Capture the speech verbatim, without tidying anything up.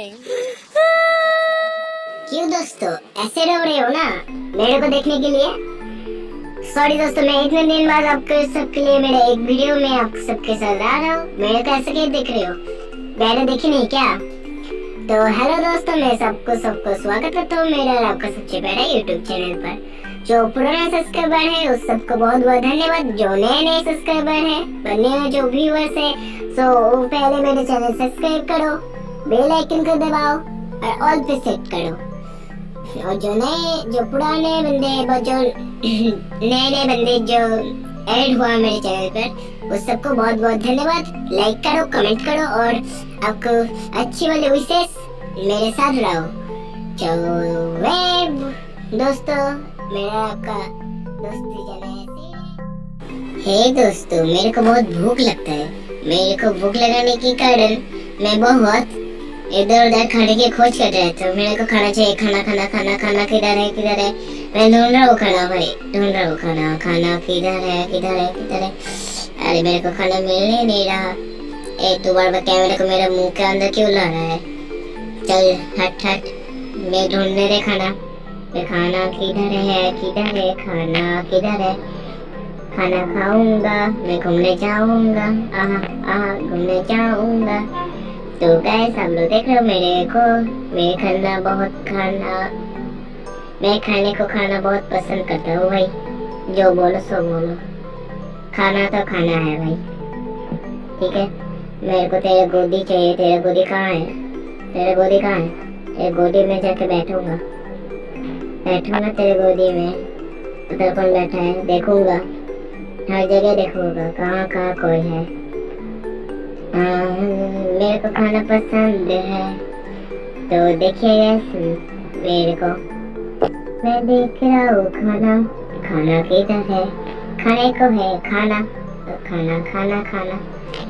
क्यों दोस्तों ऐसे रो रहे हो ना मेरे को देखने के लिए? सॉरी दोस्तों, मैं इतने दिन बाद आपके सबके लिए मेरे एक वीडियो में आप सबके साथ आ रहा हूँ। मेरे को ऐसे क्या देख रहे हो? पहले देखी नहीं क्या? तो हेलो दोस्तों, मैं सबको सबको स्वागत करता हूँ मेरा और आपका सबसे बड़ा यूट्यूब चैनल पर। जो पुराने सब्सक्राइबर है उस सबको बहुत बहुत धन्यवाद। जो नए नए सब्सक्राइबर है, बनने में जो व्यूअर्स है, सो पहले मेरे चैनल सब्सक्राइब करो, बेल आइकन को दबाओ और ऑल पे सेट करो। और जो नए जो पुराने बंदे जो नए नए बंदे जो ऐड हुआ मेरे चैनल पर उस सबको बहुत बहुत धन्यवाद। लाइक करो, कमेंट करो और आपको अच्छी वाली विशेष मेरे साथ रहो। चलो वेब दोस्तों, मेरा आपका दोस्ती चैनल। हे दोस्तों, मेरे को बहुत भूख लगता है। मेरे को भूख लगाने के कारण मैं बहुत इधर उधर खाने की खोज कर रहा था। मेरे को खाना चाहिए, खाना खाना खाना खाना किधर है किधर है? मैं ढूंढ रहा हूँ खाना भाई, ढूंढ रहा हूँ खाना। खाना किधर है किधर है किधर है? अरे मेरे को खाना मिलने नहीं रहा। ए तू बार बार कैमरा को मेरे मुंह के अंदर क्यों ला रहा है? चल हट हट, मैं ढूंढने दे खाना। ये खाना किधर है किधर है? खाना किधर है? खाना खाऊंगा, मैं घूमने जाऊंगा, आहा आहा घूमने जाऊंगा। तो गाइस आप लोग देख रहे हो मेरे को, मैं खाना बहुत खाना मैं खाने को खाना बहुत पसंद करता हूँ भाई। जो बोलो सो बोलो, खाना तो खाना है भाई, ठीक है। मेरे को तेरे गोदी चाहिए। तेरे गोदी कहाँ है? तेरे गोदी कहाँ है? तेरे गोदी में जाके बैठूंगा बैठूंगा तेरे गोदी में। उधर कौन बैठा है? देखूंगा, हर जगह देखूंगा, कहाँ कहाँ कोई है। हाँ, मेरे को खाना पसंद है तो देखिएगा मेरे को। मैं देख रहा हूँ खाना। खाना किधर है? खाने को है खाना, तो खाना खाना खाना